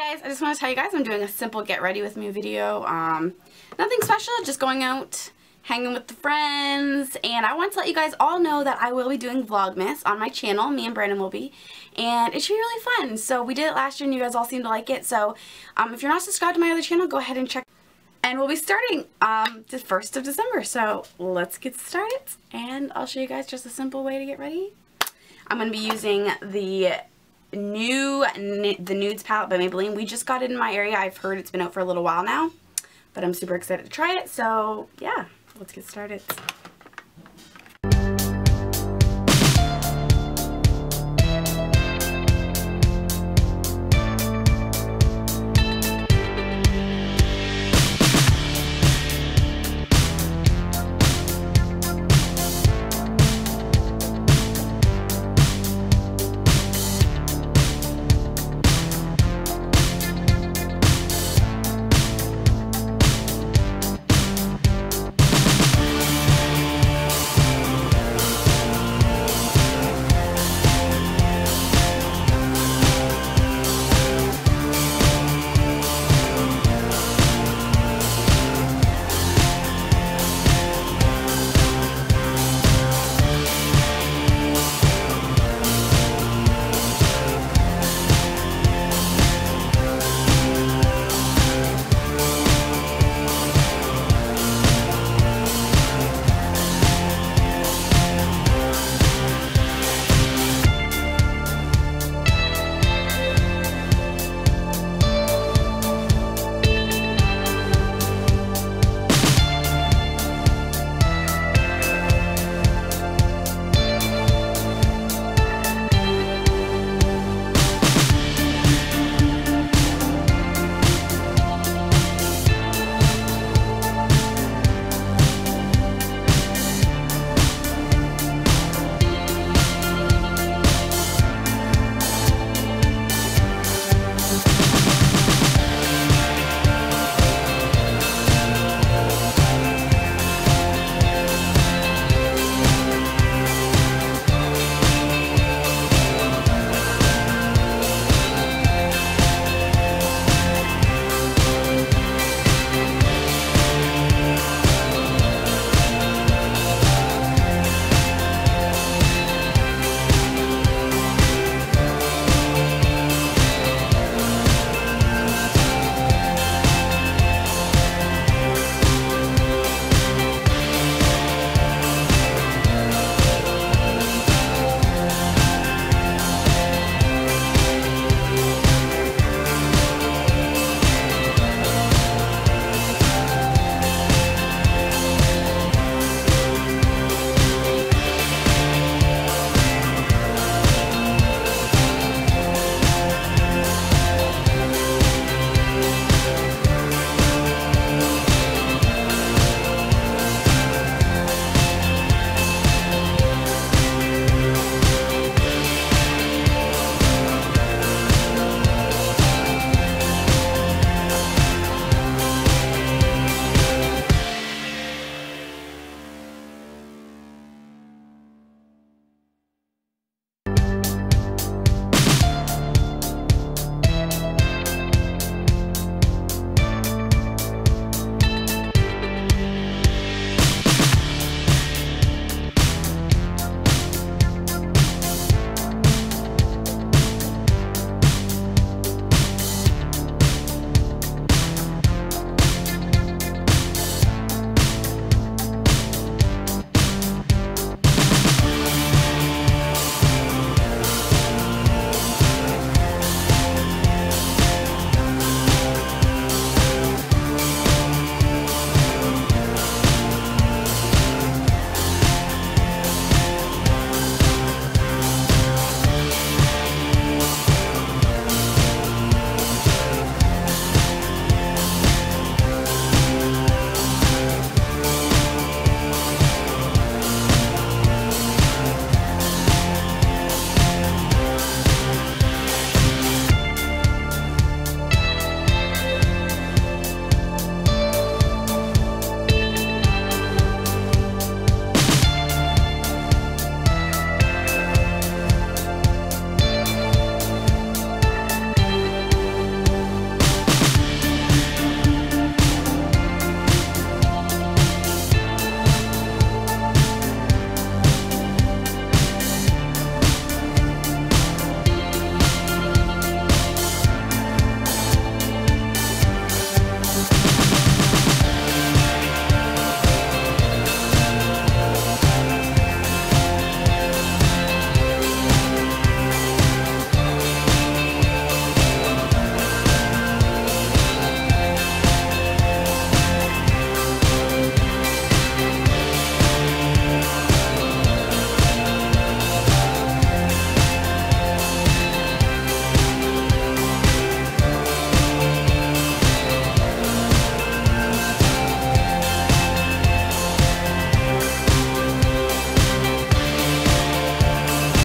Hi guys, I just want to tell you guys I'm doing a simple get ready with me video. Nothing special, just going out, hanging with the friends, and I want to let you guys all know that I will be doing Vlogmas on my channel. Me and Brandon will be, and it should be really fun. So we did it last year and you guys all seem to like it, so if you're not subscribed to my other channel, go ahead and check. And we'll be starting the 1st of December, so let's get started and I'll show you guys just a simple way to get ready. I'm going to be using the Nudes palette by Maybelline. We just got it in my area. I've heard it's been out for a little while now, but I'm super excited to try it. So yeah, let's get started.